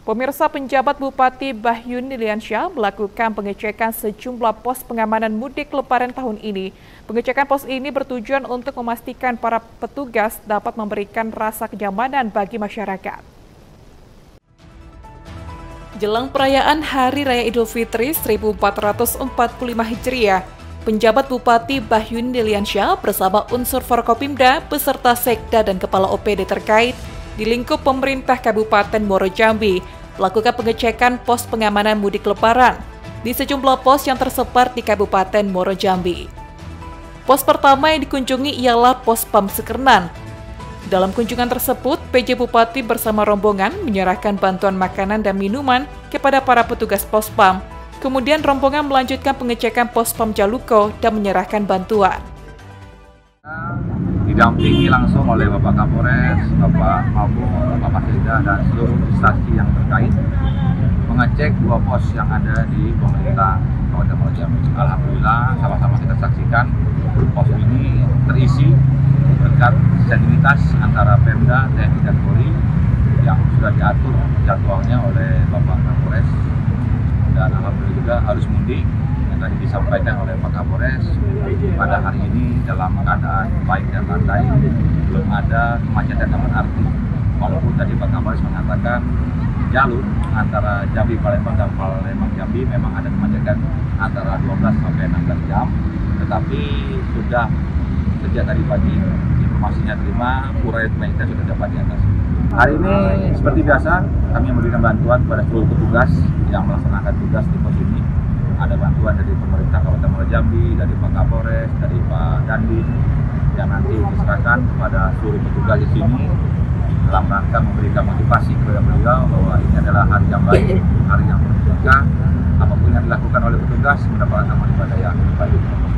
Pemirsa, penjabat Bupati Bahyun Niliansyah melakukan pengecekan sejumlah pos pengamanan mudik Lebaran tahun ini. Pengecekan pos ini bertujuan untuk memastikan para petugas dapat memberikan rasa kenyamanan bagi masyarakat. Jelang perayaan Hari Raya Idul Fitri 1445 Hijriah, penjabat Bupati Bahyun Niliansyah bersama unsur Forkopimda beserta Sekda dan Kepala OPD terkait di lingkup pemerintah Kabupaten Muaro Jambi melakukan pengecekan pos pengamanan mudik Lebaran di sejumlah pos yang tersebar di Kabupaten Muaro Jambi. Pos pertama yang dikunjungi ialah Pos Pam Sekernan. Dalam kunjungan tersebut, PJ Bupati bersama rombongan menyerahkan bantuan makanan dan minuman kepada para petugas Pos Pam. Kemudian rombongan melanjutkan pengecekan Pos Pam Jaluko dan menyerahkan bantuan. Didampingi langsung oleh Bapak Kapolres, Bapak Mabu, Bapak Sekda, dan seluruh instansi yang terkait mengecek dua pos yang ada di pemerintah Kabupaten Muaro Jambi. Alhamdulillah, sama-sama kita saksikan pos ini terisi berkat sinergitas antara Pemda, TNI, dan Polri yang sudah diatur jadwalnya oleh Bapak Kapolres, dan alhamdulillah juga arus mudik yang tadi disampaikan oleh Pak Kapolres pada hari ini dalam keadaan baik dan landai, belum ada kemacetan yang berarti. Walaupun tadi Pak Kapolres mengatakan jalur antara Jambi Palembang dan Palembang Jambi memang ada kemacetan antara 12 sampai 16 jam, tetapi sudah sejak tadi pagi informasinya terima, urai kemacetan sudah dapat diatasi. Hari ini seperti biasa kami memberikan bantuan kepada seluruh petugas yang melaksanakan tugas di pos ini. Ada bantuan dari pemerintah Kabupaten Muaro Jambi, dari Pak Kapolres, dari Pak Dandim, yang nanti diserahkan kepada seluruh petugas di sini dalam rangka memberikan motivasi kepada beliau bahwa ini adalah hari yang baik, hari yang berkah. Apapun yang dilakukan oleh petugas mendapatkan amal ibadah yang baik.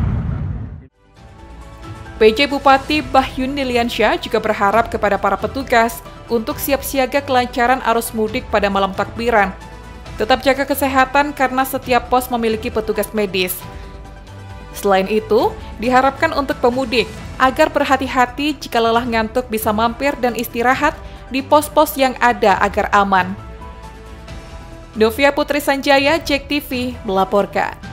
PJ Bupati Bahyun Niliansyah juga berharap kepada para petugas untuk siap siaga kelancaran arus mudik pada malam takbiran. Tetap jaga kesehatan karena setiap pos memiliki petugas medis. Selain itu, diharapkan untuk pemudik agar berhati-hati jika lelah ngantuk bisa mampir dan istirahat di pos-pos yang ada agar aman. Novia Putri Sanjaya, JEK TV, melaporkan.